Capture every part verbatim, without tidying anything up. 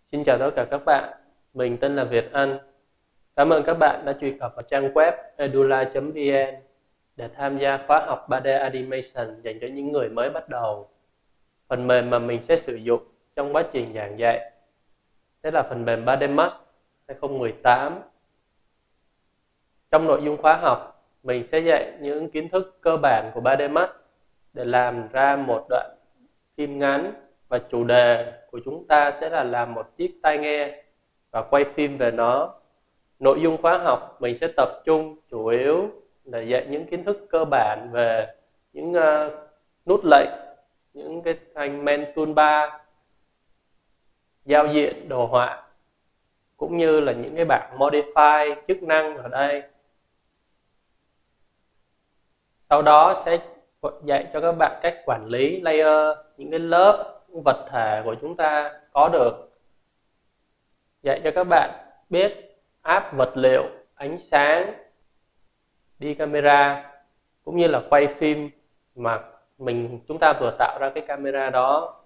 Xin chào tất cả các bạn, mình tên là Việt Anh. Cảm ơn các bạn đã truy cập vào trang web edula chấm vn để tham gia khóa học ba D Animation dành cho những người mới bắt đầu. Phần mềm mà mình sẽ sử dụng trong quá trình giảng dạy sẽ là phần mềm ba D Max hai không một tám. Trong nội dung khóa học, mình sẽ dạy những kiến thức cơ bản của ba D Max để làm ra một đoạn phim ngắn, và chủ đề của chúng ta sẽ là làm một chiếc tai nghe và quay phim về nó. Nội dung khóa học mình sẽ tập trung chủ yếu là dạy những kiến thức cơ bản về những uh, nút lệnh, những cái thanh main toolbar, giao diện đồ họa, cũng như là những cái bảng modify chức năng ở đây. Sau đó sẽ dạy cho các bạn cách quản lý layer, những cái lớp, những vật thể của chúng ta có được. Dạy cho các bạn biết áp vật liệu, ánh sáng, đi camera, cũng như là quay phim mà mình chúng ta vừa tạo ra cái camera đó.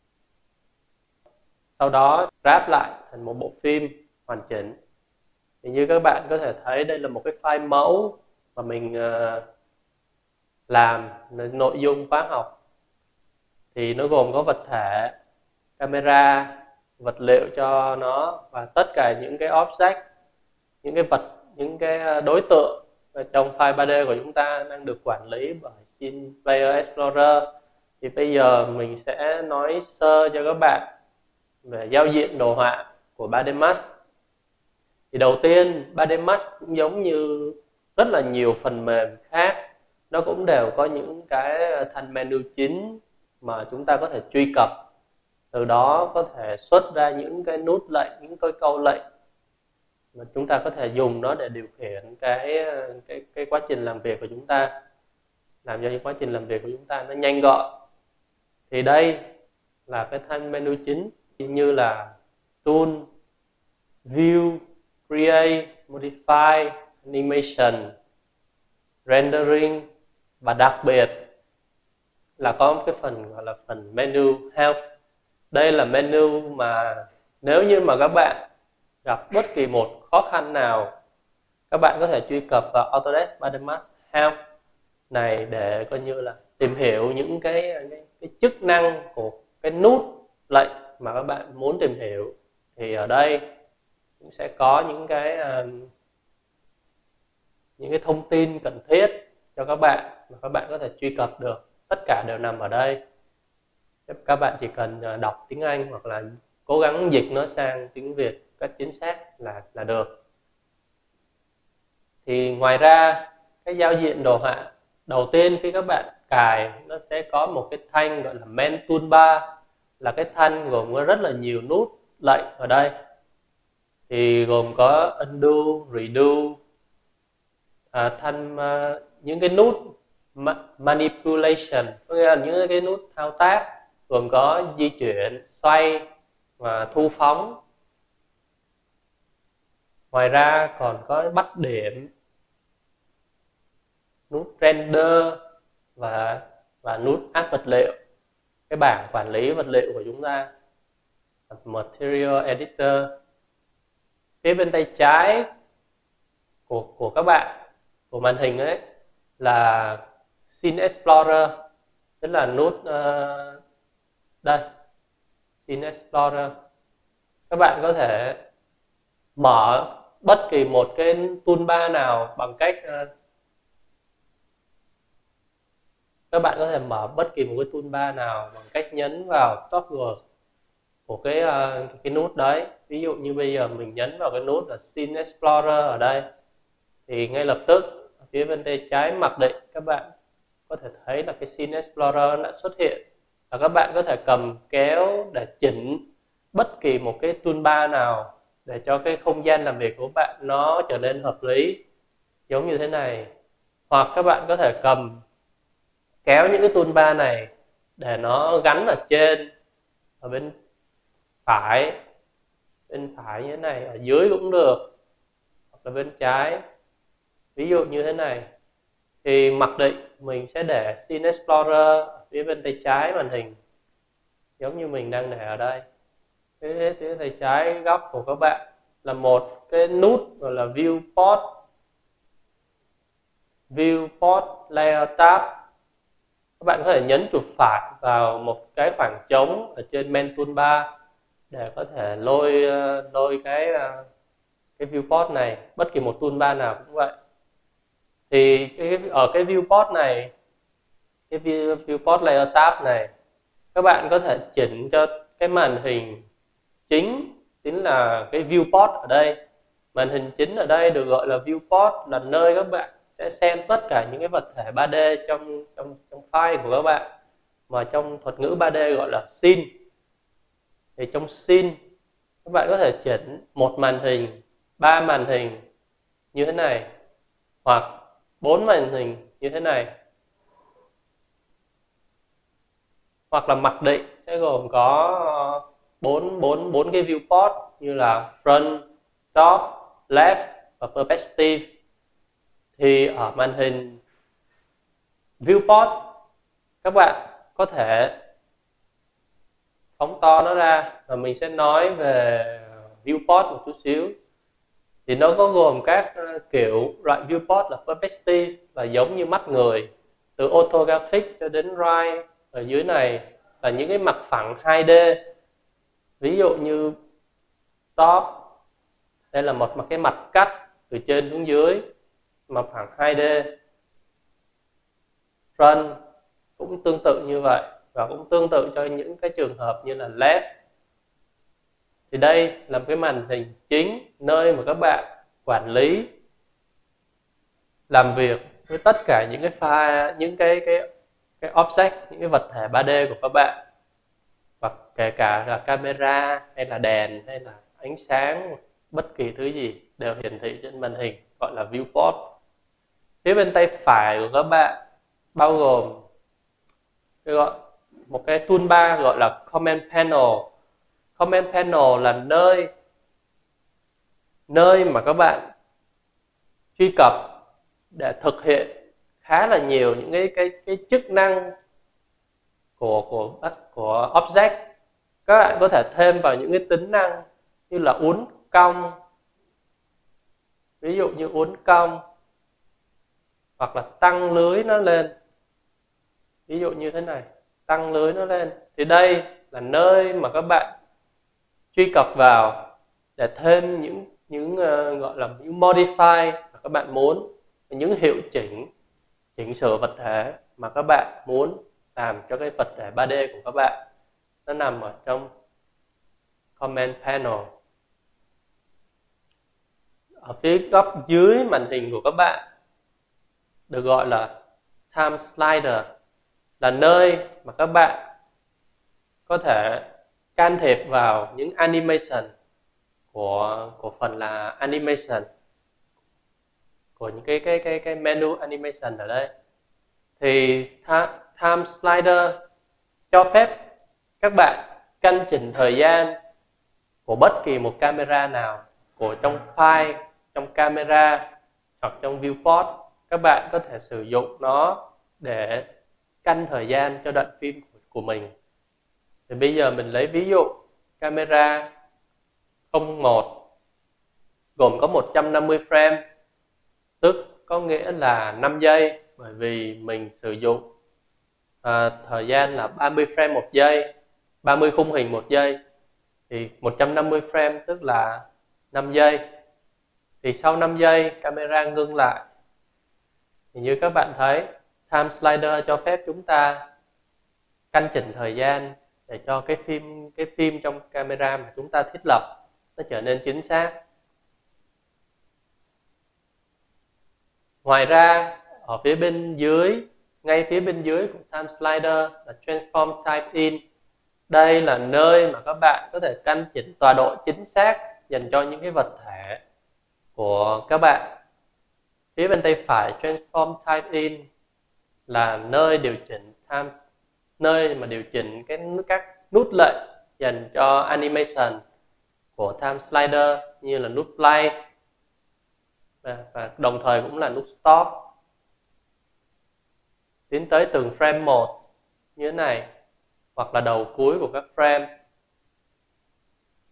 Sau đó ráp lại thành một bộ phim hoàn chỉnh. Thì như các bạn có thể thấy, đây là một cái file mẫu mà mình uh, làm nội dung khóa học. Thì nó gồm có vật thể, camera, vật liệu cho nó, và tất cả những cái object, những cái vật, những cái đối tượng trong file ba D của chúng ta đang được quản lý bởi Scene Player Explorer. Thì bây giờ mình sẽ nói sơ cho các bạn về giao diện đồ họa của ba D Max. Thì đầu tiên, ba D Max cũng giống như rất là nhiều phần mềm khác, nó cũng đều có những cái thanh menu chính mà chúng ta có thể truy cập, từ đó có thể xuất ra những cái nút lệnh, những cái câu lệnh mà chúng ta có thể dùng nó để điều khiển cái cái cái quá trình làm việc của chúng ta, làm cho những quá trình làm việc của chúng ta nó nhanh gọn. Thì đây là cái thanh menu chính như là Tool, View, Create, Modify, Animation, Rendering, và đặc biệt là có một cái phần gọi là phần menu Help. Đây là menu mà nếu như mà các bạn gặp bất kỳ một khó khăn nào, các bạn có thể truy cập vào Autodesk ba D Max Help này để coi như là tìm hiểu những cái, cái, cái chức năng của cái nút lệnh mà các bạn muốn tìm hiểu. Thì ở đây cũng sẽ có những cái uh, những cái thông tin cần thiết cho các bạn mà các bạn có thể truy cập được. Tất cả đều nằm ở đây. Các bạn chỉ cần đọc tiếng Anh hoặc là cố gắng dịch nó sang tiếng Việt cách chính xác là là được. Thì ngoài ra, cái giao diện đồ họa đầu tiên khi các bạn cài, nó sẽ có một cái thanh gọi là main toolbar, là cái thanh gồm có rất là nhiều nút lệnh ở đây. Thì gồm có undo, redo, à, thanh uh, những cái nút manipulation, có nghĩa là những cái nút thao tác, gồm có di chuyển, xoay và thu phóng. Ngoài ra còn có bắt điểm, nút render và và nút áp vật liệu, cái bảng quản lý vật liệu của chúng ta, Material Editor. Phía bên tay trái của của các bạn, của màn hình ấy, là Scene Explorer, tức là nút uh, đây, Scene Explorer. Các bạn có thể mở bất kỳ một cái toolbar nào bằng cách uh, các bạn có thể mở bất kỳ một cái toolbar nào bằng cách nhấn vào toggle của cái uh, cái nút đấy. Ví dụ như bây giờ mình nhấn vào cái nút là Scene Explorer ở đây, thì ngay lập tức ở phía bên tay trái mặc định các bạn có thể thấy là cái Scene Explorer đã xuất hiện, và các bạn có thể cầm kéo để chỉnh bất kỳ một cái toolbar nào để cho cái không gian làm việc của bạn nó trở nên hợp lý, giống như thế này. Hoặc các bạn có thể cầm kéo những cái toolbar này để nó gắn ở trên, ở bên phải, bên phải như thế này, ở dưới cũng được, hoặc là bên trái, ví dụ như thế này. Thì mặc định mình sẽ để Scene Explorer ở phía bên tay trái màn hình, giống như mình đang để ở đây. phía phía tay trái góc của các bạn là một cái nút gọi là viewport viewport layer tab. Các bạn có thể nhấn chuột phải vào một cái khoảng trống ở trên main toolbar để có thể lôi lôi cái cái viewport này. Bất kỳ một toolbar nào cũng vậy. Thì cái, ở cái viewport này, cái view, viewport layer tab này, các bạn có thể chỉnh cho cái màn hình chính, chính là cái viewport ở đây. Màn hình chính ở đây được gọi là viewport, là nơi các bạn sẽ xem tất cả những cái vật thể ba D trong trong trong file của các bạn, mà trong thuật ngữ ba D gọi là scene. Thì trong scene các bạn có thể chỉnh một màn hình, ba màn hình như thế này, hoặc bốn màn hình như thế này, hoặc là mặc định sẽ gồm có bốn bốn bốn cái viewport như là front, top, left và perspective. Thì ở màn hình viewport các bạn có thể phóng to nó ra, và mình sẽ nói về viewport một chút xíu. Thì nó có gồm các kiểu loại viewport là perspective, là giống như mắt người, từ orthographic cho đến right. Ở dưới này là những cái mặt phẳng hai D, ví dụ như top, đây là một, một cái mặt cắt từ trên xuống dưới, mặt phẳng hai D. Front cũng tương tự như vậy, và cũng tương tự cho những cái trường hợp như là left. Thì đây là một cái màn hình chính, nơi mà các bạn quản lý, làm việc với tất cả những cái file, những cái cái cái object, những cái vật thể ba D của các bạn, và kể cả là camera hay là đèn hay là ánh sáng, bất kỳ thứ gì đều hiển thị trên màn hình, gọi là viewport. Phía bên tay phải của các bạn bao gồm cái gọi một cái toolbar gọi là Command Panel. Command Panel là nơi nơi mà các bạn truy cập để thực hiện khá là nhiều những cái cái cái chức năng của của của object. Các bạn có thể thêm vào những cái tính năng như là uốn cong, ví dụ như uốn cong, hoặc là tăng lưới nó lên, ví dụ như thế này, tăng lưới nó lên. Thì đây là nơi mà các bạn truy cập vào để thêm những những uh, gọi là những modify mà các bạn muốn, những hiệu chỉnh, chỉnh sửa vật thể mà các bạn muốn làm cho cái vật thể ba D của các bạn. Nó nằm ở trong Command Panel. Ở phía góc dưới màn hình của các bạn được gọi là Time Slider, là nơi mà các bạn có thể can thiệp vào những animation của của phần là animation, của những cái cái cái cái menu animation ở đây. Thì Time Slider cho phép các bạn căn chỉnh thời gian của bất kỳ một camera nào, của trong file, trong camera hoặc trong viewport. Các bạn có thể sử dụng nó để căn thời gian cho đoạn phim của mình. Thì bây giờ mình lấy ví dụ camera không một gồm có một trăm năm mươi frame, tức có nghĩa là năm giây, bởi vì mình sử dụng à, thời gian là ba mươi frame một giây, ba mươi khung hình một giây. Thì một trăm năm mươi frame tức là năm giây. Thì sau năm giây camera ngưng lại. Thì như các bạn thấy, Time Slider cho phép chúng ta căn chỉnh thời gian để cho cái phim cái phim trong camera mà chúng ta thiết lập nó trở nên chính xác. Ngoài ra, ở phía bên dưới, ngay phía bên dưới của Time Slider là Transform Type In. Đây là nơi mà các bạn có thể căn chỉnh tọa độ chính xác dành cho những cái vật thể của các bạn. Phía bên tay phải Transform Type In là nơi điều chỉnh time, nơi mà điều chỉnh cái các nút lệnh dành cho animation của Time Slider, như là nút play và đồng thời cũng là nút stop. Tiến tới từng frame một như thế này, hoặc là đầu cuối của các frame.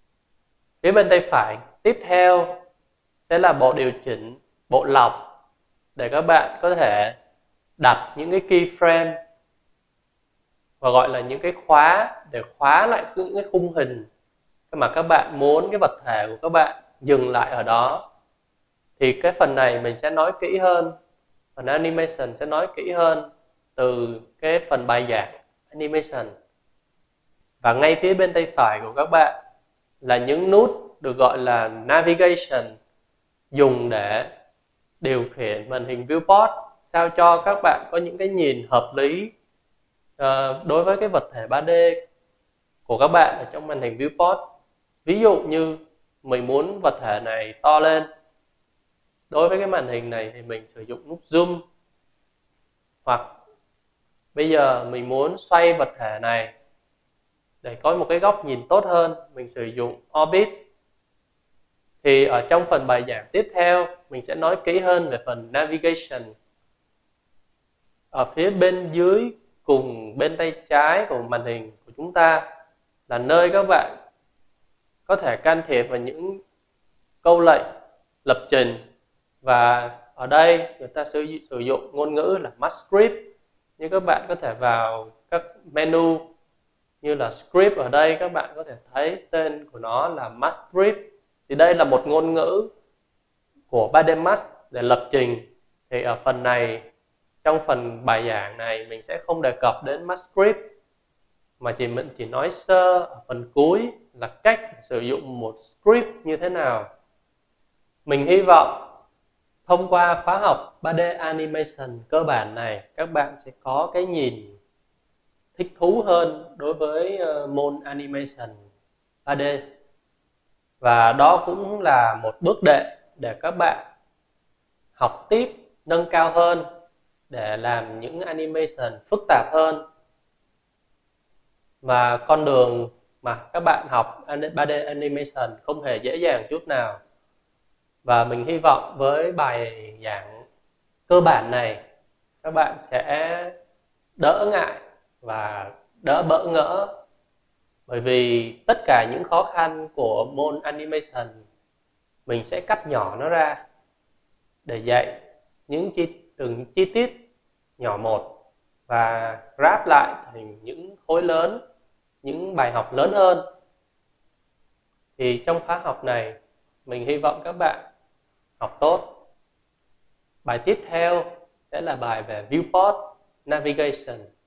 Phía bên tay phải tiếp theo sẽ là bộ điều chỉnh, bộ lọc, để các bạn có thể đặt những cái keyframe và gọi là những cái khóa để khóa lại những cái khung hình mà các bạn muốn cái vật thể của các bạn dừng lại ở đó. Thì cái phần này mình sẽ nói kỹ hơn, phần animation sẽ nói kỹ hơn từ cái phần bài giảng animation. Và ngay phía bên tay phải của các bạn là những nút được gọi là navigation, dùng để điều khiển màn hình viewport sao cho các bạn có những cái nhìn hợp lý uh, đối với cái vật thể ba D của các bạn ở trong màn hình viewport. Ví dụ như mình muốn vật thể này to lên, đối với cái màn hình này thì mình sử dụng nút zoom, hoặc bây giờ mình muốn xoay vật thể này để có một cái góc nhìn tốt hơn, mình sử dụng orbit. Thì ở trong phần bài giảng tiếp theo mình sẽ nói kỹ hơn về phần navigation. Ở phía bên dưới cùng bên tay trái của màn hình của chúng ta là nơi các bạn có thể can thiệp vào những câu lệnh lập trình, và ở đây người ta sử, sử dụng ngôn ngữ là Mastscript. Như các bạn có thể vào các menu như là script, ở đây các bạn có thể thấy tên của nó là Mastscript. Thì đây là một ngôn ngữ của ba D Max để lập trình. Thì ở phần này, trong phần bài giảng này mình sẽ không đề cập đến Mastscript, mà chỉ mình chỉ nói sơ ở phần cuối là cách sử dụng một script như thế nào. Mình hy vọng thông qua khóa học ba D Animation cơ bản này, các bạn sẽ có cái nhìn thích thú hơn đối với môn Animation ba D. Và đó cũng là một bước đệm để các bạn học tiếp, nâng cao hơn để làm những animation phức tạp hơn. Và con đường mà các bạn học ba D Animation không hề dễ dàng chút nào. Và mình hy vọng với bài giảng cơ bản này, các bạn sẽ đỡ ngại và đỡ bỡ ngỡ. Bởi vì tất cả những khó khăn của môn Animation mình sẽ cắt nhỏ nó ra để dạy những chi, từng chi tiết nhỏ một và ráp lại thành những khối lớn, những bài học lớn hơn. Thì trong khóa học này mình hy vọng các bạn học tốt. Bài tiếp theo sẽ là bài về Viewport Navigation.